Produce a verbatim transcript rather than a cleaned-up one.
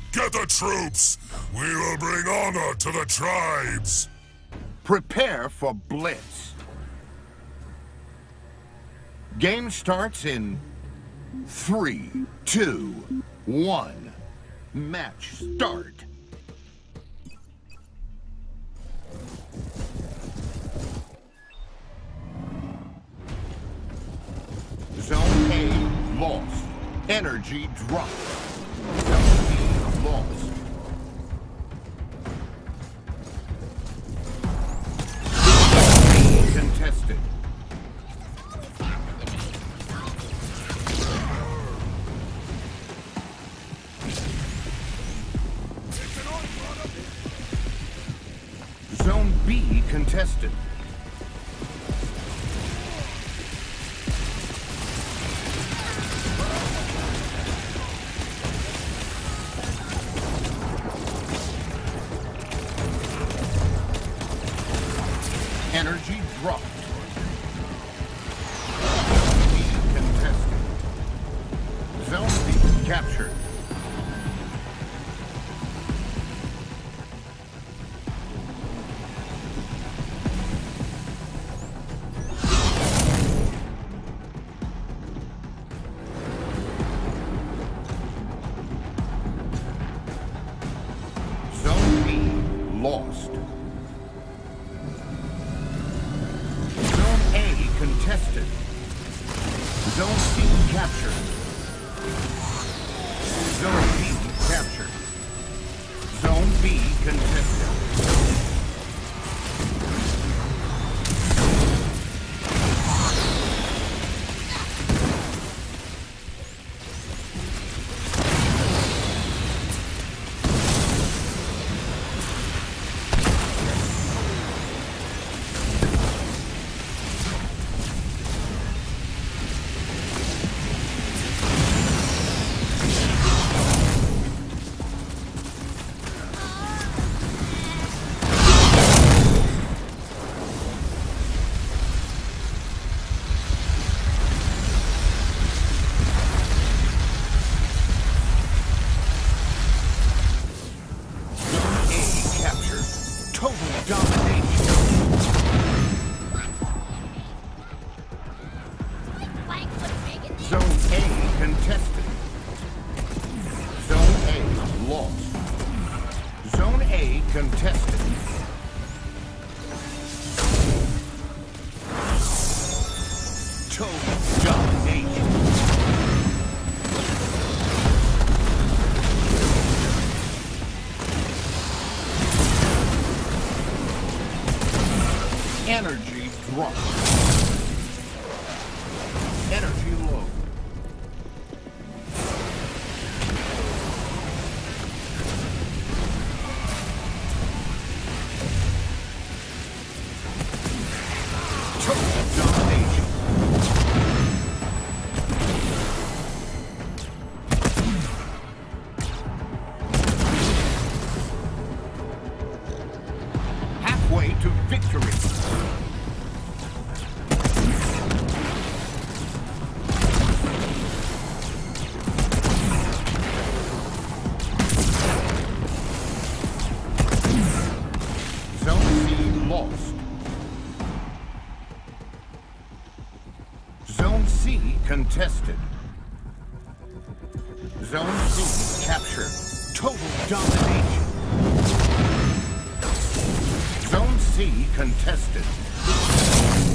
Get the troops! We will bring honor to the tribes! Prepare for Blitz. Game starts in three, two, one. Match start. Zone A lost. Energy dropped. Zone B lost. Zone B contested. Zone B contested. Energy dropped. B contested. Zone B captured. Zone B lost. Contested. Zone C captured. Zone B captured. Zone B contested. Total domination. Zone A contested. Zone A lost. Zone A contested. Total domination. Energy dropped. Energy low. Total domination. Halfway to victory. Zone C lost. Zone C contested. Zone C captured. Total domination. Zone C contested.